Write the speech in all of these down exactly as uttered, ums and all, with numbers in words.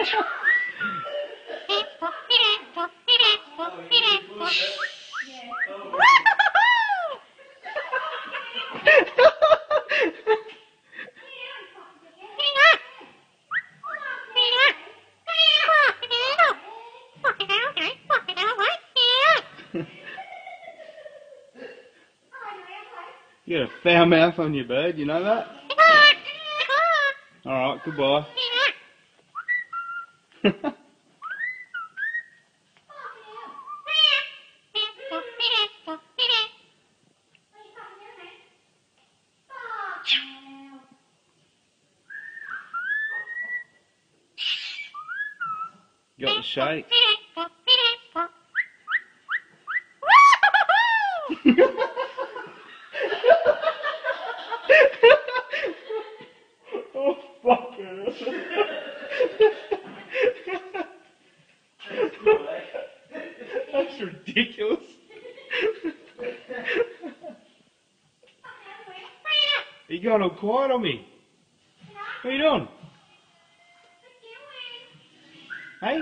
You got a foul mouth on your bird, you know that? Alright, goodbye. Got the shake. Oh, fuck it. That's ridiculous. You going all quiet on me? What are you doing? Hey?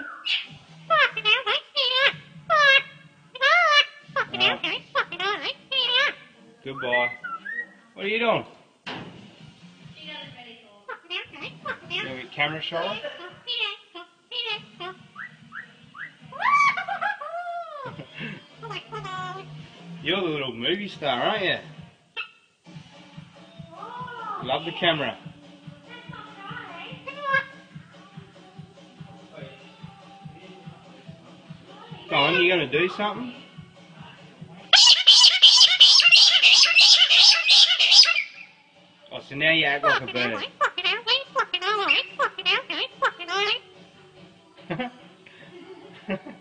Oh. Goodbye. What are you doing? You want to get camera shot? You're the little movie star, aren't you? Love the camera. Go on, you gonna do something? Oh, so now you act like a bird.